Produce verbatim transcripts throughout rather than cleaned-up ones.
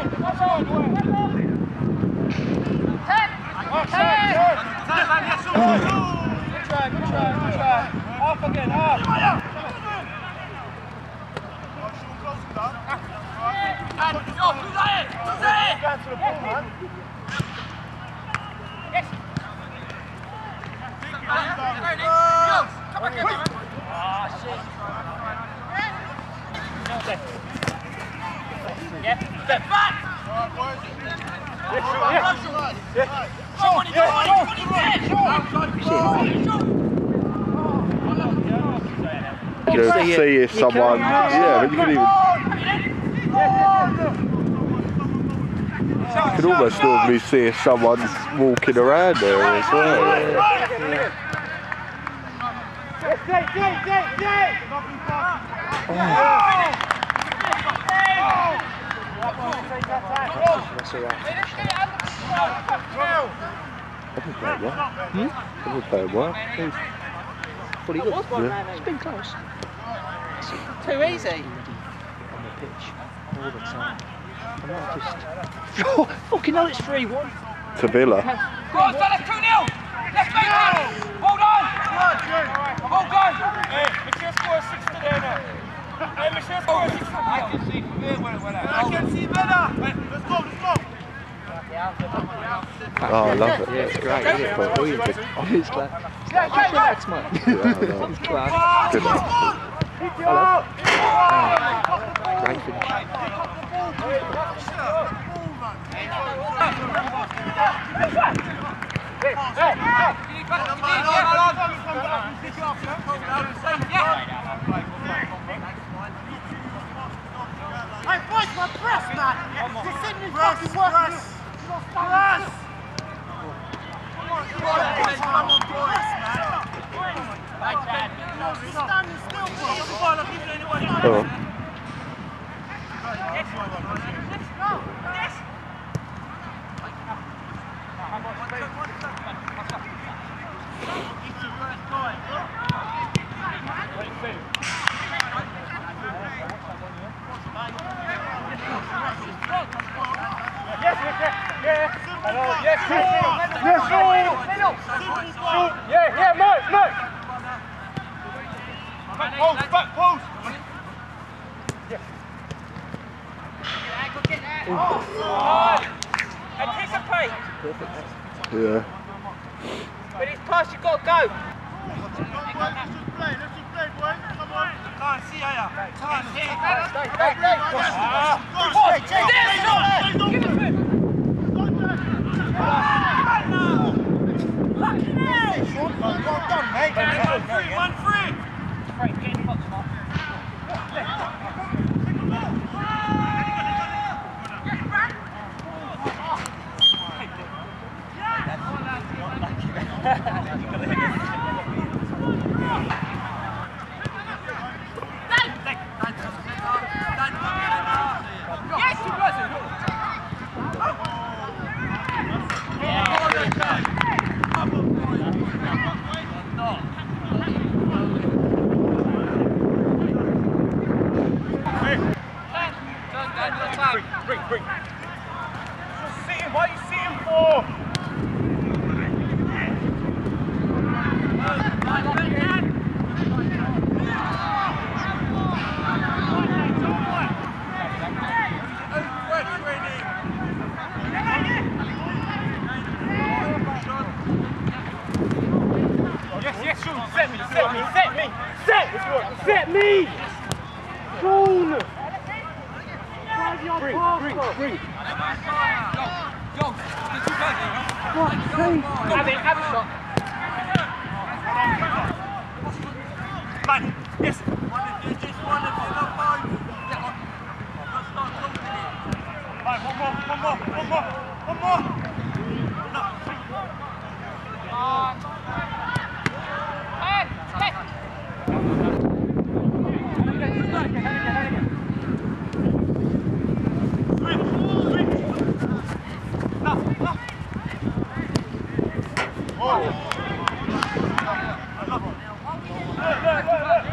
You can see, see if someone, yeah, but you can even, you can almost normally see if someone's walking around there as well. Hmm? We'll play well. Pretty good. Yeah. It's been close. Too easy. On the pitch all the time. I'm not just. Oh, fucking hell, it's three one. To Villa. Go on, Salah, two nil! Let's make it! Hold on! Hold on! Hey, Michelle scored six today now. Hey, Michelle scored six today. I can see from here where it went out. I can see better! Let's go, let's go! Oh, I love it. Yeah, it's great. It's brilliant. Oh, it's class. Just relax, mate. It's class. Good luck. Hello. Great finish. Hey, boys, my press, man! This isn't fucking working! Press! Oh. Yes, yes, yes. Hello, yes, yes, yes. Yeah, yeah, Mike, Mike. Back post, back post. Yes. Oh. Anticipate. Yeah. When it's past, you've got to go. Let's just play, let's just play, boys. Come on. Can't see ya. Can't see. Stay, stay, stay. Give it to him. Fucking hell! Well done, mate. One free, one free. Frank, get in the box, Mark. Yes, he wasn't. Bring, bring. Just sitting, what are you sitting for? Yes, yes, Sean, set me, set me, set me, set, set me! Sean! Bring, bring, bring. Go, go. What? Have it, have a shot. Man, yes. Just one of them, not five. Right, one more, one more, one more, one more.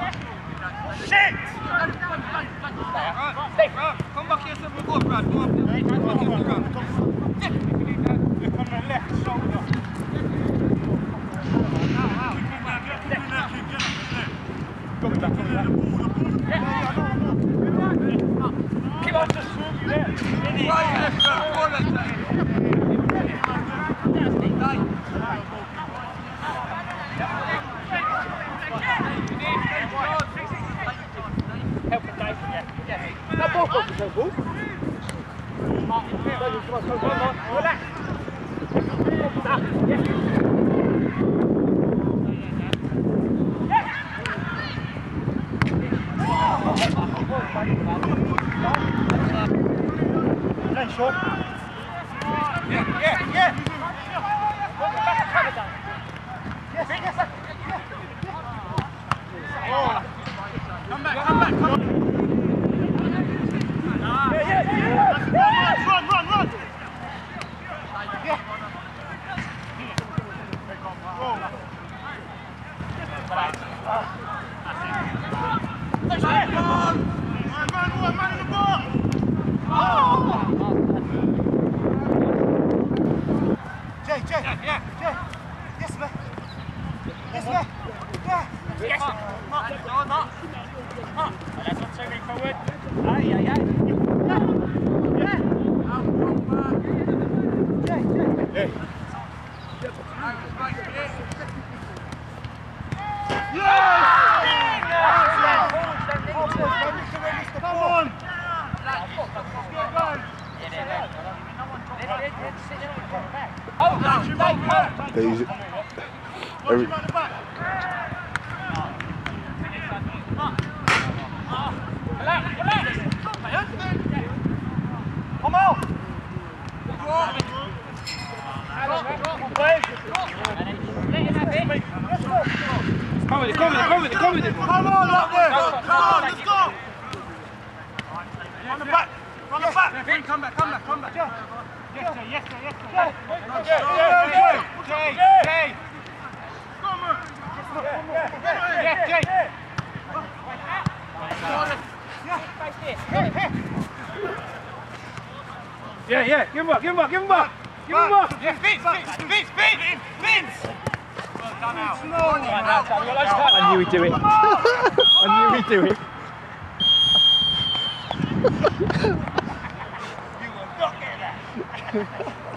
Shit! Come back here, so we'll go, Brad. These, every, Come with it, come with it, come with it, come with it. Come on, up there. Come on, let's go. On the back, on the back. Come back, come back, come back. Yes, sir, yes, sir, yes, sir. Jay, Jay, Jay, Jay. Come on. Yes, Jay. Yeah, yeah, give him up, give him up, give him up. Give him up. Yeah, Vince, Vince, Vince, Vince, Vince. I knew he'd do it. I knew he'd do it. You will not get that.